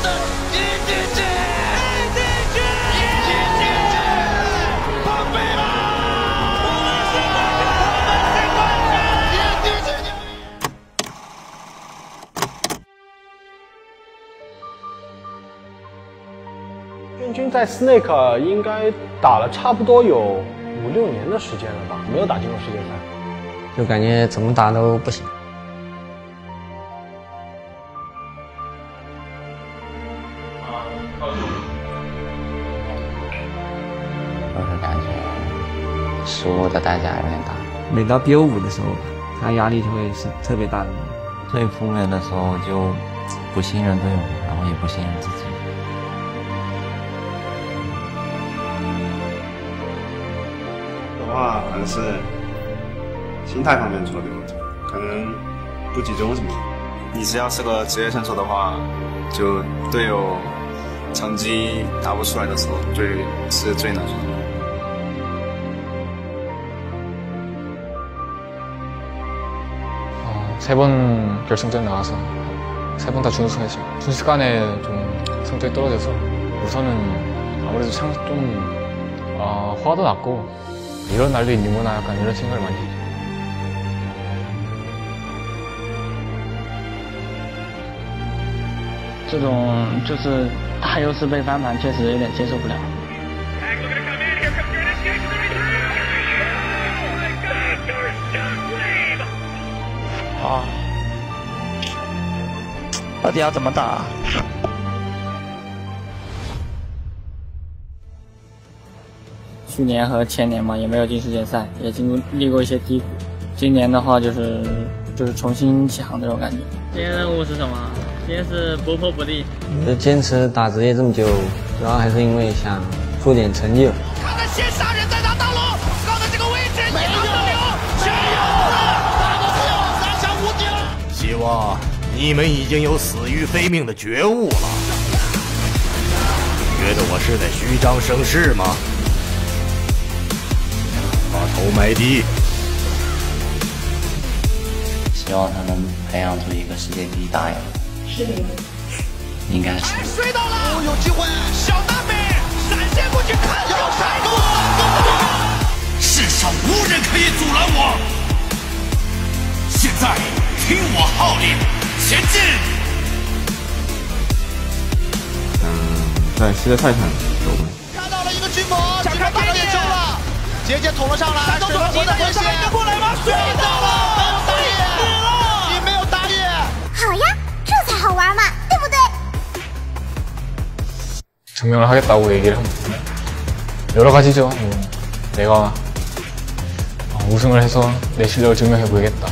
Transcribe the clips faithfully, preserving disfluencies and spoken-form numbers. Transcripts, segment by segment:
的一进去，一进去，一进去，破费了！我们是冠军，一进去！ 建军在 Snake 应该打了差不多有五六年的时间了吧，没有打进过世界赛， 就感觉怎么打都不行。 就是感觉输的代价有点大。 每到第五的时候，他压力就会是特别大的。 最负面的时候就不信任队友，然后也不信任自己。 的话，可能是心态方面出了点问题，可能不集中什么。你只要是个职业选手的话，就队友成绩打不出来的时候，最是最难受的。 세 번 결승전 나와서 세 번 다 준우승했어요. 순식간에 좀 성적이 떨어져서 우선은 아무래도 참 좀 어, 화도 났고 이런 날도 있는구나 약간 이런 생각을 많이 했죠. 这种就是大优势被翻盘，确实有点接受不了。 啊，到底要怎么打？去年和前年嘛，也没有进世界赛，也经历过一些低谷。今年的话，就是就是重新起航这种感觉。今天任务是什么？今天是不破不立。 就坚持打职业这么久，主要还是因为想出点成绩。 看看先杀人再拿大龙，搞的这个位置也能得流，加油！ 希望你们已经有死于非命的觉悟了。觉得我是在虚张声势吗？把头埋低。 希望他能培养出一个世界第一打野。是的。应该是。 追到了，哦，有机会，小大美闪现过去，看就闪过。 世上无人可以阻拦我。现在。 听我号令，前进！ 嗯，在世界赛上有过。 看到了一个军魔，想看大招也中了，节节捅了上来，手中急的回血，过来吗？追到了，没有打野，你没有打野。 好呀，这才好玩嘛，对不对？ 증명을 하겠다고 얘기를 합니다. 여러 가지죠. 뭐, 내가 우승을 해서 내 실력을 증명해 보이겠다.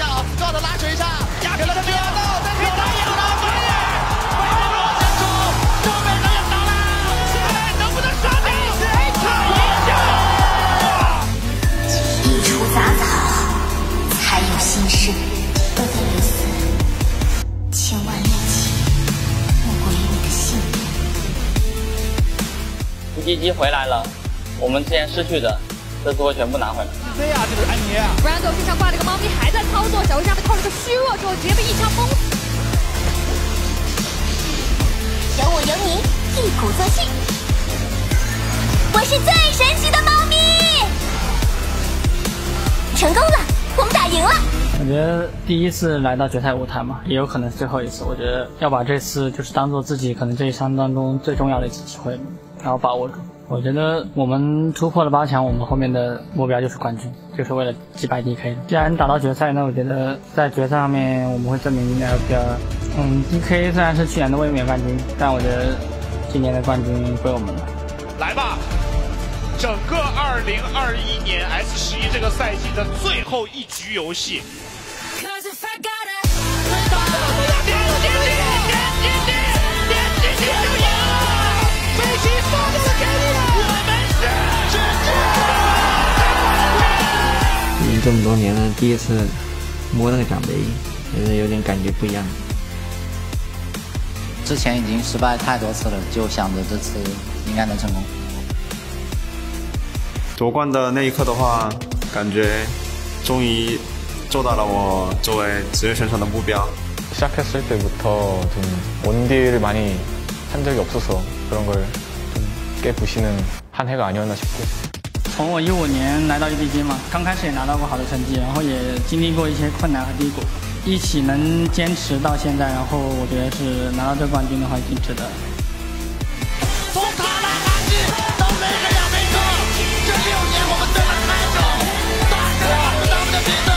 心事不得于死，千万念起，莫过于你的性命。 G G 回来了，我们之前失去的，这次会全部拿回来。 对呀，这个是安妮。 Brando 身上挂了个猫咪，还在操作，小薇莎被扣了个虚弱之后，直接被一枪崩死。 有我有你，一鼓作气。我是最神奇的猫咪，成功了，我们打赢了。 我觉得第一次来到决赛舞台嘛，也有可能是最后一次。我觉得要把这次就是当做自己可能这一生当中最重要的一次机会，然后把握住。我觉得我们突破了八强，我们后面的目标就是冠军，就是为了击败 D K。既然打到决赛，那我觉得在决赛上面我们会证明 L P L。嗯 ，D K 虽然是去年的卫冕冠军，但我觉得今年的冠军归我们了。 来吧！ 整个二零二一年 S 十一这个赛季的最后一局游戏， 嗯，这么多年了，第一次摸那个奖杯，觉得有点感觉不一样。 之前已经失败太多次了，就想着这次应该能成功。 夺冠的那一刻的话，感觉终于做到了我作为职业选手的目标。 시작했을 때부터 좀 원딜을 많이 한 적이 없어서 그런 걸 좀 깨부시는 한 해가 아니었나 싶고. 从我一五年来到 U B J 嘛，刚开始也拿到过好的成绩，然后也经历过一些困难和低谷，一起能坚持到现在，然后我觉得是拿到这冠军的话，挺值得的。 从他来打起，到每个亚美克，这六年我们对他开手，大哥，咱们的比赛。